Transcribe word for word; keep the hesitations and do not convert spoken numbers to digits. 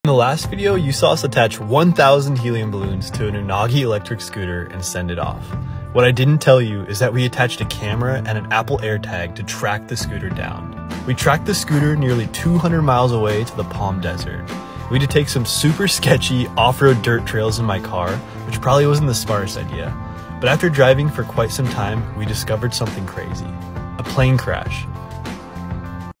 In the last video, you saw us attach one thousand helium balloons to an Unagi electric scooter and send it off. What I didn't tell you is that we attached a camera and an Apple AirTag to track the scooter down. We tracked the scooter nearly two hundred miles away to the Palm Desert. We had to take some super sketchy off-road dirt trails in my car, which probably wasn't the smartest idea. But after driving for quite some time, we discovered something crazy. A plane crash.